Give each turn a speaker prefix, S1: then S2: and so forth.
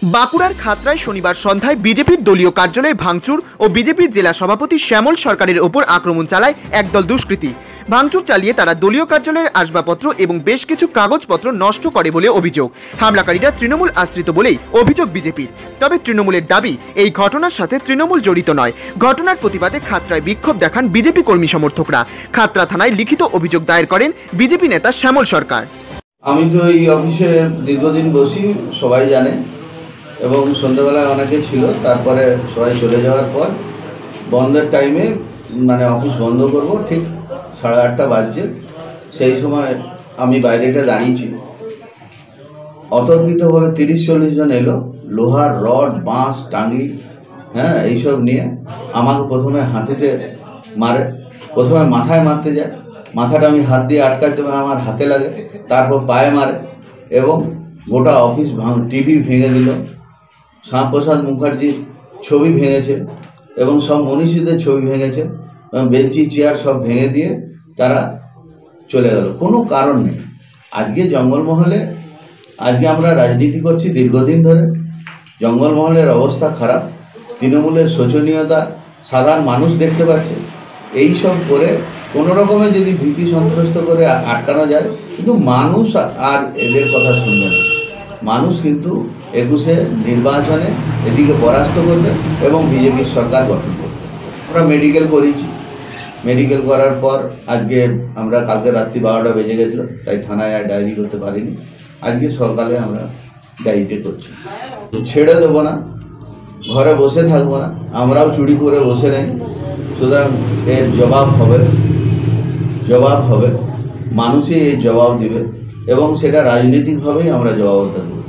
S1: বাঁকুড়ার খাতড়ায় শনিবার সন্ধ্যায় বিজেপির দলীয় কার্যালয়ে ভাঙচুর ও বিজেপির জেলা সভাপতি শ্যামল সরকারের ওপর আক্রমণ চালায় একদল দুষ্কৃতী। ভাঙচুর চালিয়ে তারা দলীয় কার্যালয়ের আসবাবপত্র এবং বেশ কিছু কাগজপত্র নষ্ট করে বলে অভিযোগ। হামলাকারীরা তৃণমূল আশ্রিত বলেই অভিযোগ বিজেপির। তবে তৃণমূলের দাবি এই ঘটনার সাথে তৃণমূল জড়িত নয়। ঘটনার প্রতিবাদে খাতড়ায় বিক্ষোভ দেখান বিজেপি কর্মী সমর্থকরা। খাতড়া থানায় লিখিত অভিযোগ দায়ের করেন বিজেপি নেতা শ্যামল সরকার।
S2: আমি তো এই অফিসে দীর্ঘদিন বসি, সবাই জানে, এবং সন্ধ্যাবেলায় অনেকে ছিল। তারপরে সবাই চলে যাওয়ার পর বন্ধের টাইমে মানে অফিস বন্ধ করব, ঠিক 8:30 বাজছে। সেই সময় আমি বাইরেটা দাঁড়িয়েছি। অতর্কিতভাবে 30-40 জন এলো, লোহার রড, বাঁশ, টাঙ্গি, এইসব নিয়ে আমাকে প্রথমে হাঁটুতে মারে, প্রথমে মাথায় মারতে যায়। মাথাটা আমি হাত দিয়ে আটকাতে আমার হাতে লাগে, তারপর পায়ে মারে এবং গোটা অফিস টিভি ভেঙে দিল। শ্যামপ্রসাদ মুখার্জির ছবি ভেঙেছে এবং সব মনীষীদের ছবি ভেঙেছে এবং বেঞ্চি চেয়ার সব ভেঙে দিয়ে তারা চলে গেল, কোনো কারণ নেই। আজকে জঙ্গলমহলে, আজকে আমরা রাজনীতি করছি দীর্ঘদিন ধরে, জঙ্গলমহলের অবস্থা খারাপ, তৃণমূলের শোচনীয়তা সাধারণ মানুষ দেখতে পাচ্ছে। এই সব করে কোনো রকমে যদি ভীতি সন্ত্রস্ত করে আটকানো যায়, কিন্তু মানুষ আর এদের কথা শুনবে না। মানুষ কিন্তু 21-এ নির্বাচনে এদিকে পরাস্ত করবে এবং বিজেপির সরকার গঠন করবে। আমরা মেডিকেল করেছি, মেডিকেল করার পর আজকে আমরা কালকে রাত্রি 12টা বেজে গেছিলো, তাই থানায় আর ডায়েরি করতে পারিনি। আজকে সকালে আমরা ডায়েরিতে করছি। ছেড়ে দেবো না, ঘরে বসে থাকবো না, আমরাও চুরি করে বসে নেই। সুতরাং এর জবাব হবে, মানুষই এর জবাব দিবে এবং সেটা রাজনৈতিকভাবেই আমরা জবাবটা দেবো।